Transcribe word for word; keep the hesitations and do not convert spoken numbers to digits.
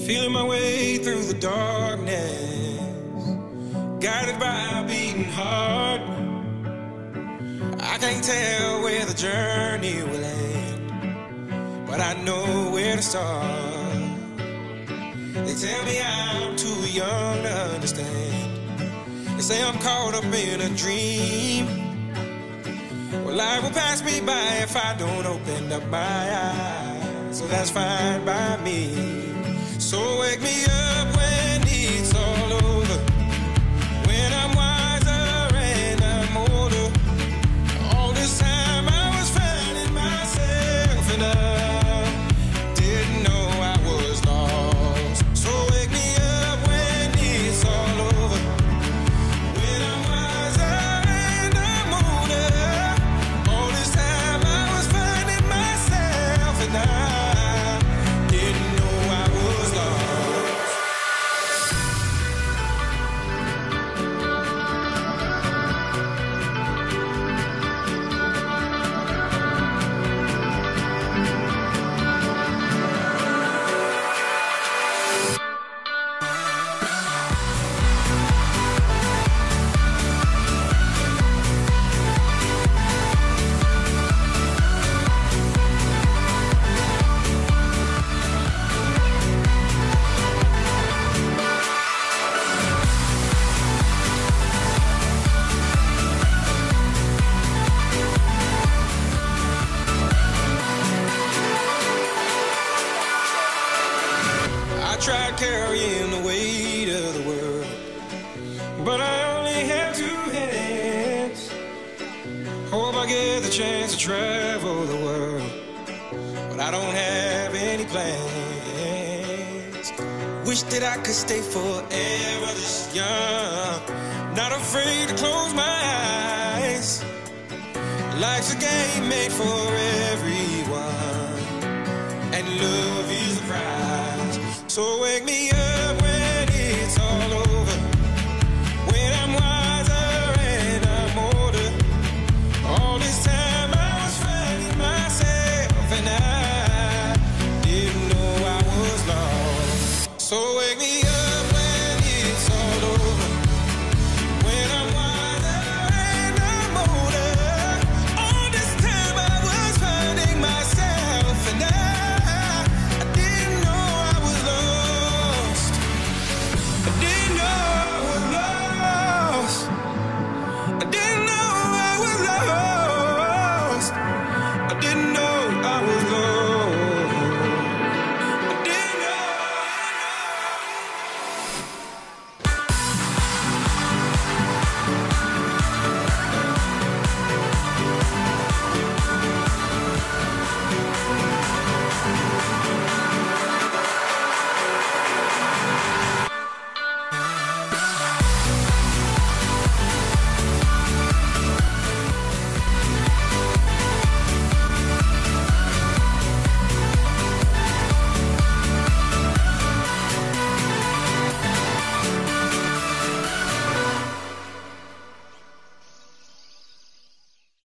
Feeling my way through the darkness, guided by a beating heart. I can't tell where the journey will end, but I know where to start. They tell me I'm too young to understand. They say I'm caught up in a dream. Well, life will pass me by if I don't open up my eyes, so that's fine by me. So wake me up when it's all over, when I'm wiser and I'm older. All this time I was finding myself and I didn't know I was lost. So wake me up when it's all over, when I'm wiser and I'm older. All this time I was finding myself and I didn't know I was lost. I tried carrying the weight of the world, but I only have two hands. Hope I get the chance to travel the world, but I don't have any plans. Wish that I could stay forever this young, not afraid to close my eyes. Life's a game made for everyone, and look